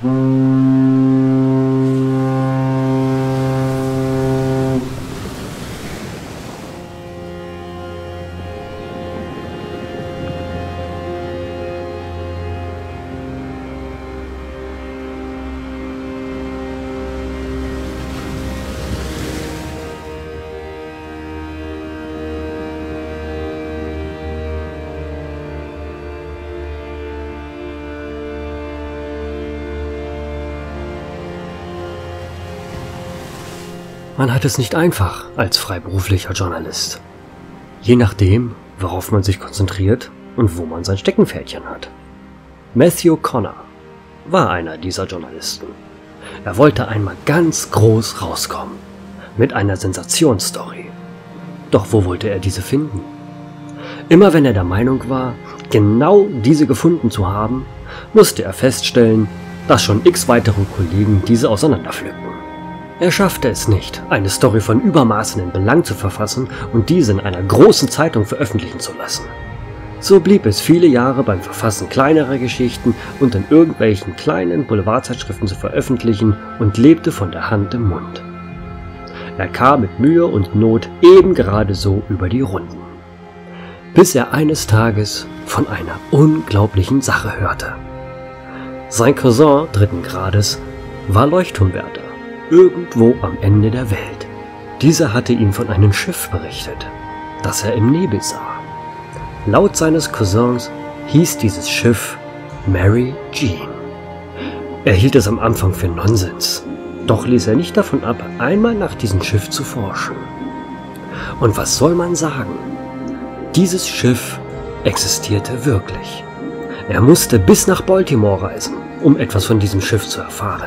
Man hat es nicht einfach als freiberuflicher Journalist. Je nachdem, worauf man sich konzentriert und wo man sein Steckenpferdchen hat. Matthew Connor war einer dieser Journalisten. Er wollte einmal ganz groß rauskommen, mit einer Sensationsstory. Doch wo wollte er diese finden? Immer wenn er der Meinung war, genau diese gefunden zu haben, musste er feststellen, dass schon x weitere Kollegen diese auseinanderpflückten. Er schaffte es nicht, eine Story von Übermaßen in Belang zu verfassen und diese in einer großen Zeitung veröffentlichen zu lassen. So blieb es viele Jahre beim Verfassen kleinerer Geschichten und in irgendwelchen kleinen Boulevardzeitschriften zu veröffentlichen und lebte von der Hand im Mund. Er kam mit Mühe und Not eben gerade so über die Runden, bis er eines Tages von einer unglaublichen Sache hörte. Sein Cousin 3. Grades war Leuchtturmwärter irgendwo am Ende der Welt. Dieser hatte ihm von einem Schiff berichtet, das er im Nebel sah. Laut seines Cousins hieß dieses Schiff Mary Jean. Er hielt es am Anfang für Nonsens, doch ließ er nicht davon ab, einmal nach diesem Schiff zu forschen. Und was soll man sagen? Dieses Schiff existierte wirklich. Er musste bis nach Baltimore reisen, um etwas von diesem Schiff zu erfahren.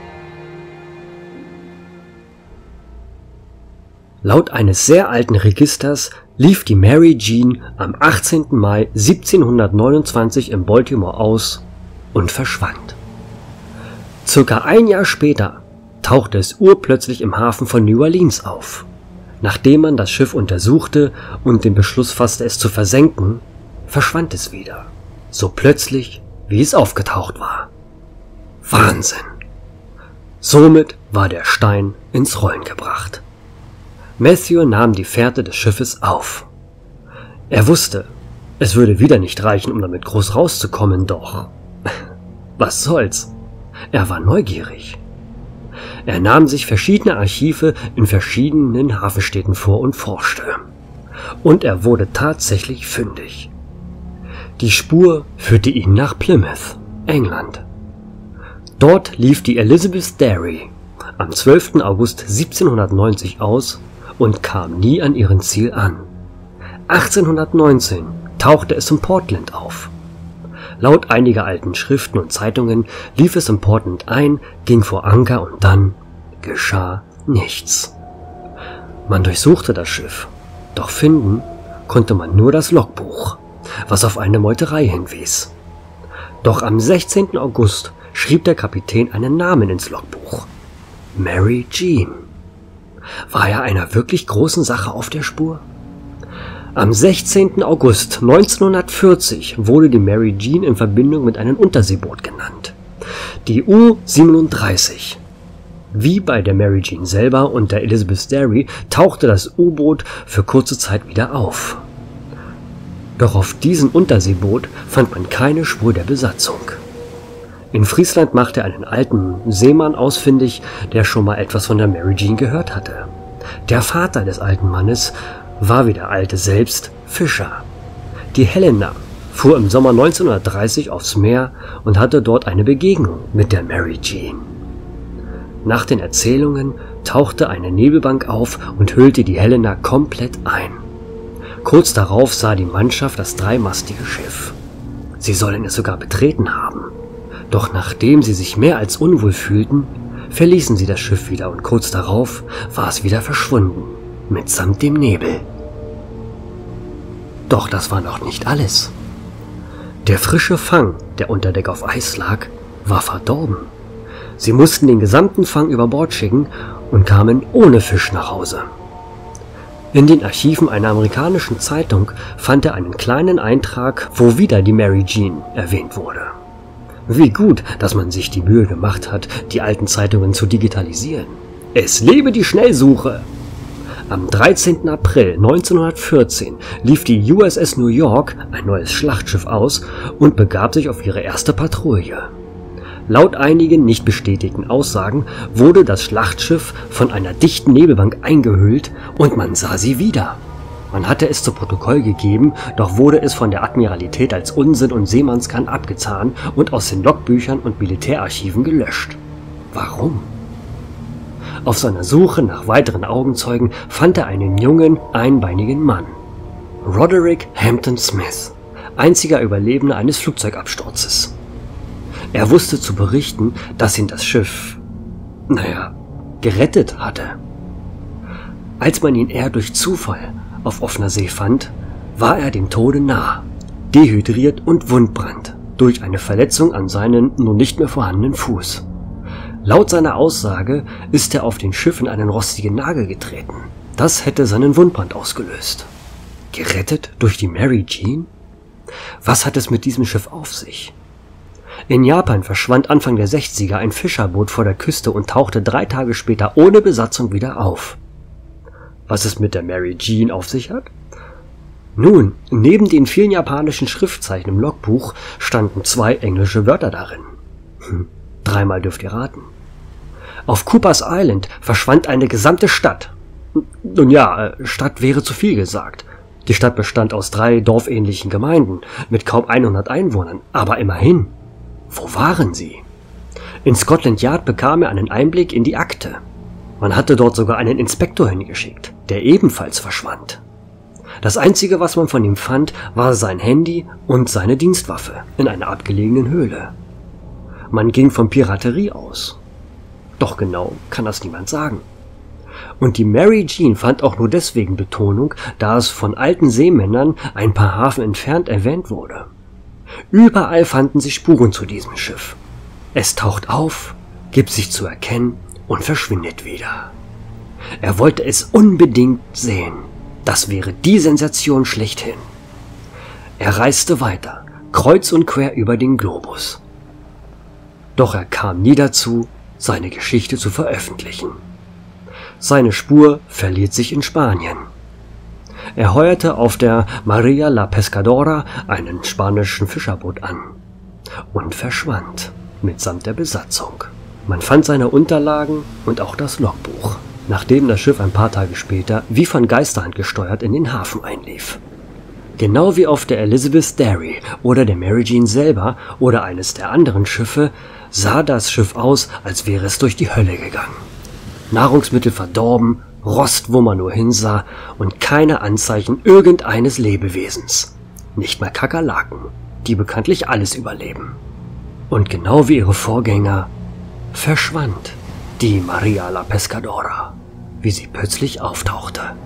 Laut eines sehr alten Registers lief die Mary Jean am 18. Mai 1729 in Baltimore aus und verschwand. Circa ein Jahr später tauchte es urplötzlich im Hafen von New Orleans auf. Nachdem man das Schiff untersuchte und den Beschluss fasste, es zu versenken, verschwand es wieder, so plötzlich, wie es aufgetaucht war. Wahnsinn! Somit war der Stein ins Rollen gebracht. Matthew nahm die Fährte des Schiffes auf. Er wusste, es würde wieder nicht reichen, um damit groß rauszukommen, doch was soll's? Er war neugierig. Er nahm sich verschiedene Archive in verschiedenen Hafenstädten vor und forschte. Und er wurde tatsächlich fündig. Die Spur führte ihn nach Plymouth, England. Dort lief die Elizabeth Dairy am 12. August 1790 aus und kam nie an ihren Ziel an. 1819 tauchte es in Portland auf. Laut einiger alten Schriften und Zeitungen lief es in Portland ein, ging vor Anker und dann geschah nichts. Man durchsuchte das Schiff, doch finden konnte man nur das Logbuch, was auf eine Meuterei hinwies. Doch am 16. August schrieb der Kapitän einen Namen ins Logbuch: Mary Jean. War er einer wirklich großen Sache auf der Spur? Am 16. August 1940 wurde die Mary Jean in Verbindung mit einem Unterseeboot genannt, die U-37. Wie bei der Mary Jean selber und der Elizabeth Dairy tauchte das U-Boot für kurze Zeit wieder auf. Doch auf diesem Unterseeboot fand man keine Spur der Besatzung. In Friesland machte er einen alten Seemann ausfindig, der schon mal etwas von der Mary Jean gehört hatte. Der Vater des alten Mannes war wie der Alte selbst Fischer. Die Helena fuhr im Sommer 1930 aufs Meer und hatte dort eine Begegnung mit der Mary Jean. Nach den Erzählungen tauchte eine Nebelbank auf und hüllte die Helena komplett ein. Kurz darauf sah die Mannschaft das dreimastige Schiff. Sie sollen es sogar betreten haben. Doch nachdem sie sich mehr als unwohl fühlten, verließen sie das Schiff wieder und kurz darauf war es wieder verschwunden, mitsamt dem Nebel. Doch das war noch nicht alles. Der frische Fang, der unter Deck auf Eis lag, war verdorben. Sie mussten den gesamten Fang über Bord schicken und kamen ohne Fisch nach Hause. In den Archiven einer amerikanischen Zeitung fand er einen kleinen Eintrag, wo wieder die Mary Jean erwähnt wurde. Wie gut, dass man sich die Mühe gemacht hat, die alten Zeitungen zu digitalisieren. Es lebe die Schnellsuche! Am 13. April 1914 lief die USS New York, ein neues Schlachtschiff, aus und begab sich auf ihre erste Patrouille. Laut einigen nicht bestätigten Aussagen wurde das Schlachtschiff von einer dichten Nebelbank eingehüllt und man sah sie wieder. Man hatte es zu Protokoll gegeben, doch wurde es von der Admiralität als Unsinn und Seemannsgarn abgetan und aus den Logbüchern und Militärarchiven gelöscht. Warum? Auf seiner Suche nach weiteren Augenzeugen fand er einen jungen, einbeinigen Mann. Roderick Hampton Smith, einziger Überlebender eines Flugzeugabsturzes. Er wusste zu berichten, dass ihn das Schiff, gerettet hatte. Als man ihn eher durch Zufall auf offener See fand, war er dem Tode nah, dehydriert und wundbrand durch eine Verletzung an seinen nun nicht mehr vorhandenen Fuß. Laut seiner Aussage ist er auf dem Schiff in einen rostigen Nagel getreten. Das hätte seinen Wundbrand ausgelöst. Gerettet durch die Mary Jean? Was hat es mit diesem Schiff auf sich? In Japan verschwand Anfang der 60er ein Fischerboot vor der Küste und tauchte 3 Tage später ohne Besatzung wieder auf. Was es mit der Mary Jean auf sich hat? Nun, neben den vielen japanischen Schriftzeichen im Logbuch standen 2 englische Wörter darin. 3-mal dürft ihr raten. Auf Cooper's Island verschwand eine gesamte Stadt. Nun ja, Stadt wäre zu viel gesagt. Die Stadt bestand aus 3 dorfähnlichen Gemeinden mit kaum 100 Einwohnern, aber immerhin. Wo waren sie? In Scotland Yard bekam er einen Einblick in die Akte. Man hatte dort sogar einen Inspektor hingeschickt, der ebenfalls verschwand. Das Einzige, was man von ihm fand, war sein Handy und seine Dienstwaffe in einer abgelegenen Höhle. Man ging von Piraterie aus. Doch genau kann das niemand sagen. Und die Mary Jean fand auch nur deswegen Betonung, da es von alten Seemännern ein paar Hafen entfernt erwähnt wurde. Überall fanden sich Spuren zu diesem Schiff. Es taucht auf, gibt sich zu erkennen und verschwindet wieder. Er wollte es unbedingt sehen. Das wäre die Sensation schlechthin. Er reiste weiter, kreuz und quer über den Globus. Doch er kam nie dazu, seine Geschichte zu veröffentlichen. Seine Spur verliert sich in Spanien. Er heuerte auf der Maria la Pescadora, einen spanischen Fischerboot, an und verschwand mitsamt der Besatzung. Man fand seine Unterlagen und auch das Logbuch, nachdem das Schiff ein paar Tage später wie von Geisterhand gesteuert in den Hafen einlief. Genau wie auf der Elizabeth Derry oder der Mary Jean selber oder eines der anderen Schiffe sah das Schiff aus, als wäre es durch die Hölle gegangen. Nahrungsmittel verdorben, Rost, wo man nur hinsah und keine Anzeichen irgendeines Lebewesens. Nicht mal Kakerlaken, die bekanntlich alles überleben. Und genau wie ihre Vorgänger verschwand die Maria la Pescadora, wie sie plötzlich auftauchte.